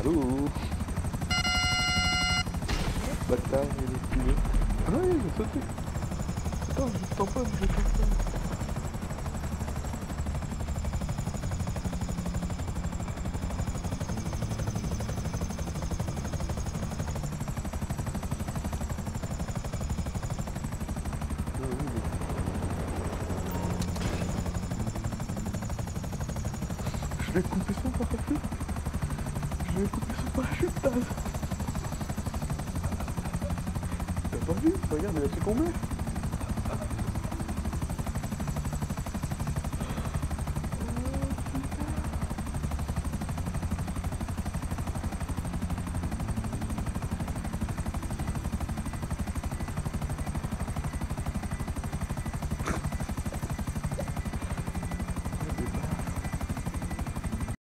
Allô. Bâtard, il est tué. Ah non, il a sauté. Attends, je t'en pas. Je vais couper son parachute. Je vais couper son parachute, Taz. T'as pas vu? Regarde, il a succombé.